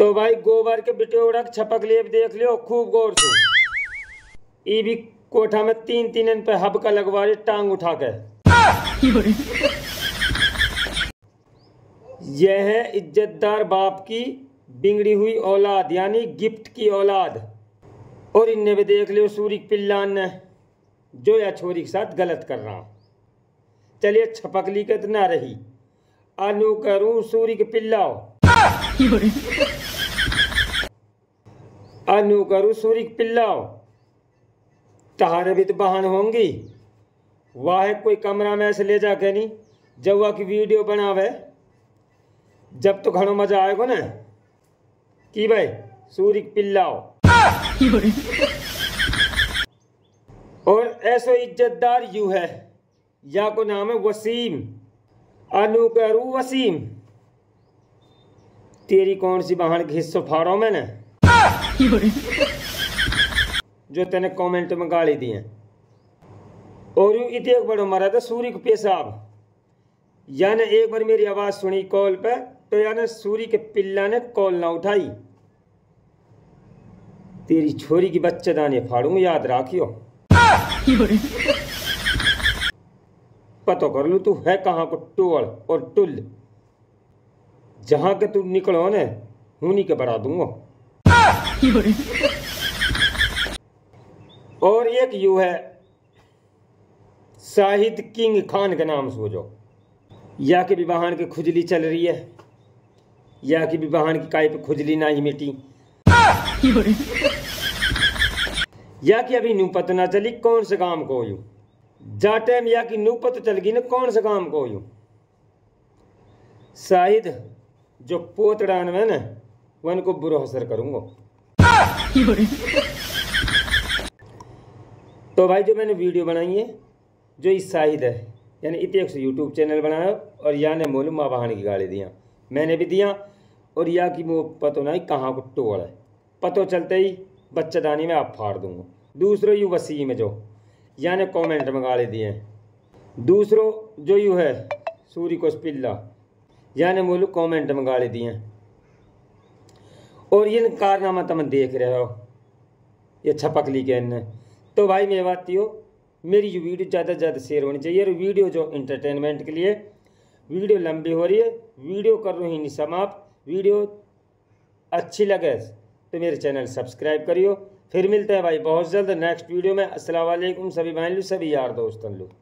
तो भाई गोबर के बिटोड़ा छपक लिए देख लियो खूब गौर से। ई भी कोठा में 3-3 पे हबका लगवा रही टांग उठा के। यह है इज्जतदार बाप की बिगड़ी हुई औलाद यानी गिफ्ट की औलाद। और इनने भी देख लियो सूरी पिल्लान ने जो या छोरी के साथ गलत कर रहा। चलिए छपकली के तो ना रही अनु करूं सूरी के पिल्लाओ। अनु करूं सूरी के पिल्लाओ तहारे भी तो बहान होंगी। वाह कोई कमरा में ऐसे ले जाके नहीं जवा की वीडियो बनावे जब तो घणो मजा आएगा ना कि भाई सूरी के पिल्लाओ। और ऐसो इज्जतदार यू है या को नाम है वसीम। अनु करू वसीम तेरी कौन सी बहन के हिस्सों फाड़ो मैंने जो तेने कमेंट में गाली दी है। और यूं इतने एक बड़ो मरा था सूरी के पेशाब यानी एक बार मेरी आवाज सुनी कॉल पे तो यानी सूरी के पिल्ला ने कॉल ना उठाई। तेरी छोरी की बच्चेदानी फाड़ूंगा याद राखियो। पतो कर लू तू है कहाँ को टोल और टुल जहां के तू निकलो ने हुनी के बढ़ा दूंगा। और एक यू है शाहिद किंग खान के नाम सोचो या कि विवाहन की खुजली चल रही है या कि विवाहन की काय पे खुजली ना ही मिटी या कि अभी नू पता ना चली कौन से काम को यू जा टाइम या कि नू पता चल गई ना कौन से काम को यू। शाहिद जो पोतड़ान में ना वन को बुरा असर करूंगा। तो भाई जो मैंने वीडियो बनाई है जो इस शाहिद है यानी इतने यूट्यूब चैनल बनाया और या ने मोलूम माँ बहान की गाली दिया मैंने भी दिया और या कि वो पतो ना कहाँ को टोल है पतो चलते ही बच्चेदानी में आप फाड़ दूंगा। दूसरों यू वसीम है जो यानी कमेंट में गाली दिए। दूसरों जो यू है सूरी को पिल्ला यानी मोलू कमेंट में गाली दिए। और ये कारनामा तुम देख रहे हो ये छपकली के इनने। तो भाई मेरी बात हो मेरी जो वीडियो ज़्यादा से ज़्यादा शेयर होनी चाहिए। और वीडियो जो इंटरटेनमेंट के लिए वीडियो लंबी हो रही है वीडियो कर रही नहीं समाप्त। वीडियो अच्छी लगे तो मेरे चैनल सब्सक्राइब करियो। फिर मिलते हैं भाई बहुत जल्द नेक्स्ट वीडियो में। अस्सलाम वालेकुम सभी भाई सभी यार दोस्तों लोग।